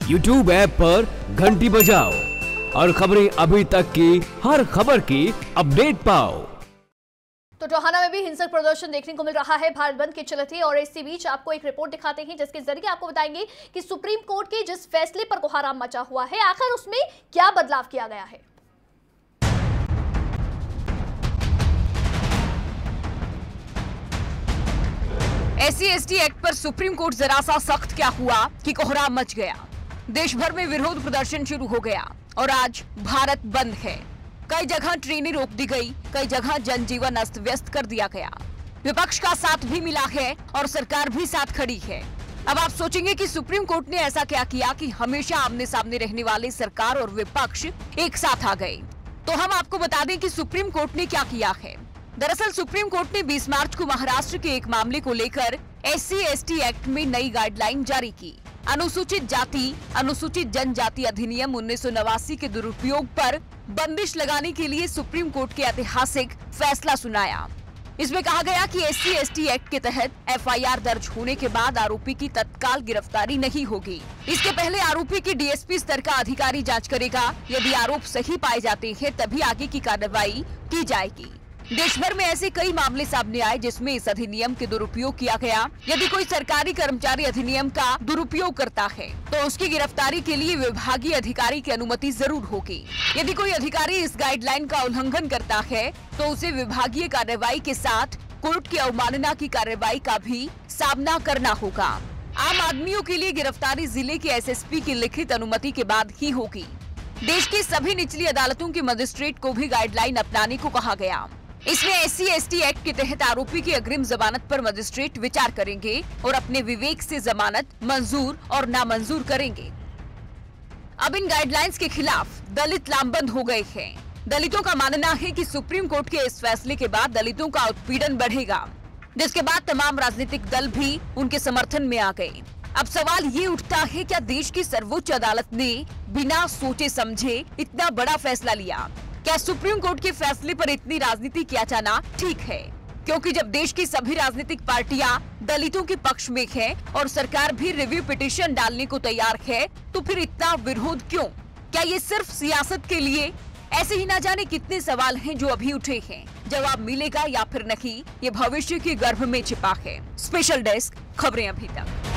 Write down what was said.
YouTube app पर घंटी बजाओ और खबरें अभी तक की हर खबर की अपडेट पाओ। तो टोहाना में भी हिंसक प्रदर्शन देखने को मिल रहा है भारत बंद के चलते, और इसी बीच आपको एक रिपोर्ट दिखाते हैं जिसके जरिए आपको बताएंगे कि सुप्रीम कोर्ट के जिस फैसले पर कोहराम मचा हुआ है, आखिर उसमें क्या बदलाव किया गया है। SC/ST एक्ट पर सुप्रीम कोर्ट जरा सा सख्त क्या हुआ कि कोहराम मच गया। देश भर में विरोध प्रदर्शन शुरू हो गया और आज भारत बंद है। कई जगह ट्रेनें रोक दी गई, कई जगह जनजीवन अस्त व्यस्त कर दिया गया। विपक्ष का साथ भी मिला है और सरकार भी साथ खड़ी है। अब आप सोचेंगे कि सुप्रीम कोर्ट ने ऐसा क्या किया कि हमेशा आमने सामने रहने वाले सरकार और विपक्ष एक साथ आ गए। तो हम आपको बता दें कि सुप्रीम कोर्ट ने क्या किया है। दरअसल सुप्रीम कोर्ट ने 20 मार्च को महाराष्ट्र के एक मामले को लेकर SC/ST एक्ट में नई गाइडलाइन जारी की। अनुसूचित जाति अनुसूचित जनजाति अधिनियम 1989 के दुरुपयोग पर बंदिश लगाने के लिए सुप्रीम कोर्ट के ऐतिहासिक फैसला सुनाया। इसमें कहा गया कि SC/ST एक्ट के तहत FIR दर्ज होने के बाद आरोपी की तत्काल गिरफ्तारी नहीं होगी। इसके पहले आरोपी की DSP स्तर का अधिकारी जांच करेगा। यदि आरोप सही पाए जाते हैं तभी आगे की कार्रवाई की जाएगी। देश भर में ऐसे कई मामले सामने आए जिसमें इस अधिनियम के दुरुपयोग किया गया। यदि कोई सरकारी कर्मचारी अधिनियम का दुरुपयोग करता है तो उसकी गिरफ्तारी के लिए विभागीय अधिकारी की अनुमति जरूर होगी। यदि कोई अधिकारी इस गाइडलाइन का उल्लंघन करता है तो उसे विभागीय कार्रवाई के साथ कोर्ट की अवमानना की कार्रवाई का भी सामना करना होगा। आम आदमियों के लिए गिरफ्तारी जिले के SSP की लिखित अनुमति के बाद ही होगी। देश की सभी निचली अदालतों के मजिस्ट्रेट को भी गाइडलाइन अपनाने को कहा गया। इसमें SC/ST एक्ट के तहत आरोपी की अग्रिम जमानत पर मजिस्ट्रेट विचार करेंगे और अपने विवेक से जमानत मंजूर और नामंजूर करेंगे। अब इन गाइडलाइंस के खिलाफ दलित लामबंद हो गए हैं। दलितों का मानना है कि सुप्रीम कोर्ट के इस फैसले के बाद दलितों का उत्पीड़न बढ़ेगा, जिसके बाद तमाम राजनीतिक दल भी उनके समर्थन में आ गए। अब सवाल ये उठता है, क्या देश की सर्वोच्च अदालत ने बिना सोचे समझे इतना बड़ा फैसला लिया? क्या सुप्रीम कोर्ट के फैसले पर इतनी राजनीति किया जाना ठीक है? क्योंकि जब देश की सभी राजनीतिक पार्टियां दलितों के पक्ष में है और सरकार भी रिव्यू पिटीशन डालने को तैयार है, तो फिर इतना विरोध क्यों? क्या ये सिर्फ सियासत के लिए? ऐसे ही ना जाने कितने सवाल हैं जो अभी उठे हैं। जवाब मिलेगा या फिर नहीं, ये भविष्य के गर्भ में छिपा है। स्पेशल डेस्क, खबरें अभी तक।